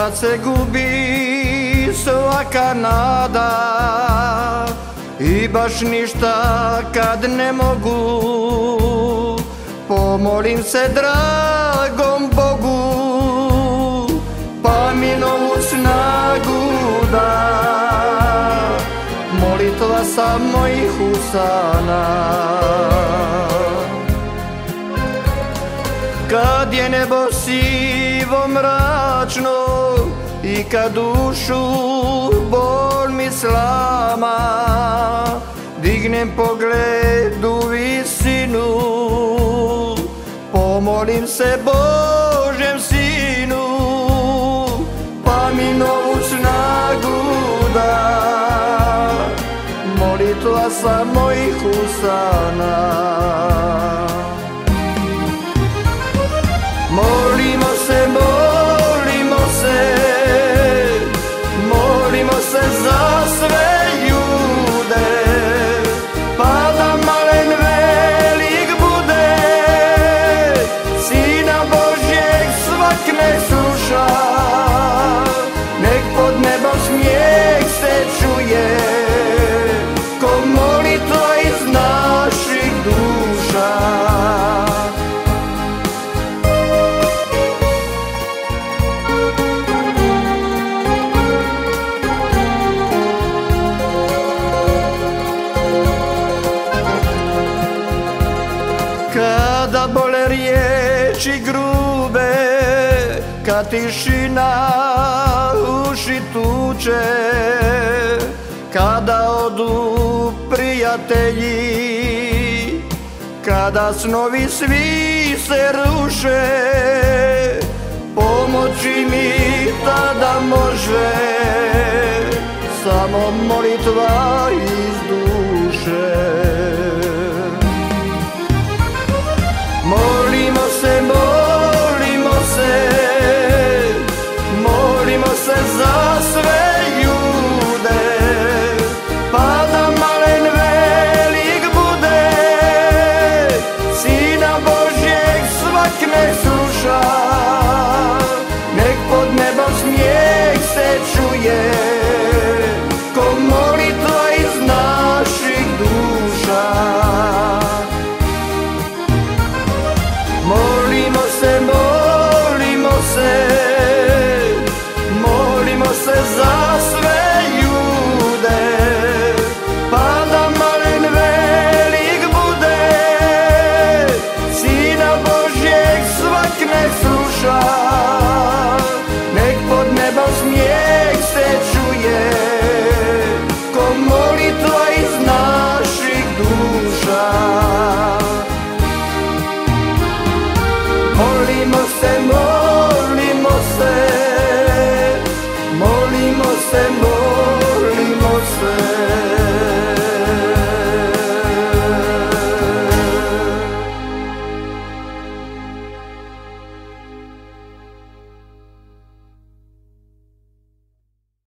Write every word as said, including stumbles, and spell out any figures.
kad se gubi svaka nada i baš ništa kad ne mogu, pomolim se dragom Bogu, pa mi novu snagu da. Molitva sa mojih usana. Kad je nebo sivo mračno i kad dušu bol mi slama, dignem pogled u visinu, pomolim se Božem Sinu, pa mi novu snagu da. Molitva sa mojih usana. Molimo se, molimo se, molimo se za sve ljude, pa da malen velik bude, Sina Božjeg svak ne sluša, nek pod nebom smijeh se čuje, ko molitva iz naših duša. Kada bole riječi grube, kad tišina uši tuče, kada odu prijatelji, kada snovi svi se ruše, pomoći mi tada može samo molitva iz duše. Molimo se, molimo se, molimo se za sve ljude, pa da malen velik bude, Sina Božjeg svak ne sluša, nek pod nebom smijeh se čuje, ko molitva iz naših duša. Molimo se, molimo se, molimo se za sve ljude, pa da malen velik bude, Sina Božjeg svak ne sluša, nek pod nebom smijeh se čuje, ko molitva iz naših duša. Molimo se, molimo se, molimo se, molimo se.